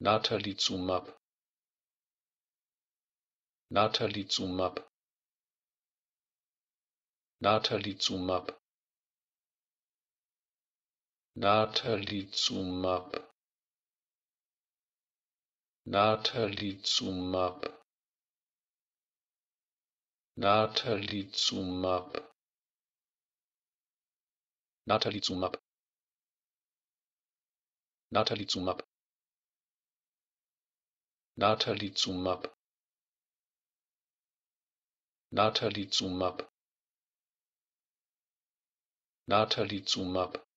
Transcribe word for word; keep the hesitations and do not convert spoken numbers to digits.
Natalizumab, Natalizumab, Natalizumab, Natalizumab, Natalizumab, Natalizumab, Natalizumab, Natalizumab, Natalizumab, Natalizumab, Natalizumab,